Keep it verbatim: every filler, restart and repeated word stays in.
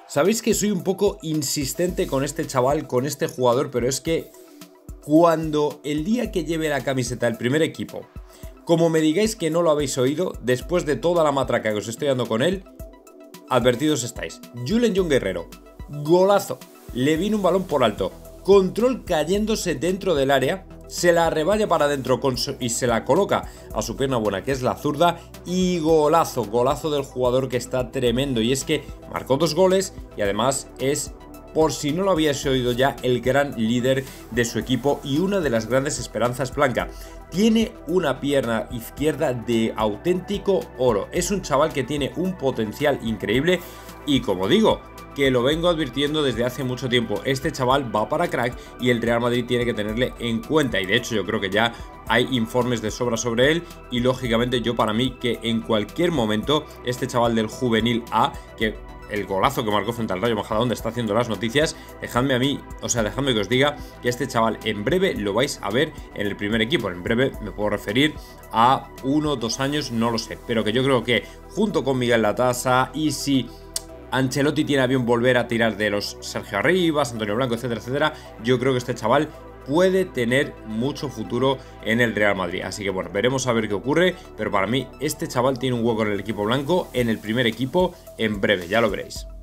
Sabéis que soy un poco insistente con este chaval, con este jugador, pero es que cuando el día que lleve la camiseta del primer equipo, como me digáis que no lo habéis oído, después de toda la matraca que os estoy dando con él, advertidos estáis. Julen Jon Guerrero, golazo, le vino un balón por alto, control cayéndose dentro del área, se la reballa para adentro y se la coloca a su pierna buena, que es la zurda, y golazo, golazo del jugador que está tremendo. Y es que marcó dos goles y además es, por si no lo habíais oído ya, el gran líder de su equipo y una de las grandes esperanzas blanca. Tiene una pierna izquierda de auténtico oro. Es un chaval que tiene un potencial increíble y, como digo, que lo vengo advirtiendo desde hace mucho tiempo. Este chaval va para crack y el Real Madrid tiene que tenerle en cuenta. Y de hecho yo creo que ya hay informes de sobra sobre él. Y lógicamente yo, para mí, que en cualquier momento este chaval del Juvenil A, que el golazo que marcó frente al Rayo Majadahonda está haciendo las noticias, dejadme a mí, o sea, dejadme que os diga que este chaval en breve lo vais a ver en el primer equipo. En breve me puedo referir a uno, dos años, no lo sé, pero que yo creo que junto con Miguel Latasa, y si Ancelotti tiene a bien volver a tirar de los Sergio Arribas, Antonio Blanco, etcétera, etcétera, yo creo que este chaval puede tener mucho futuro en el Real Madrid. Así que bueno, veremos a ver qué ocurre, pero para mí este chaval tiene un hueco en el equipo blanco, en el primer equipo, en breve, ya lo veréis.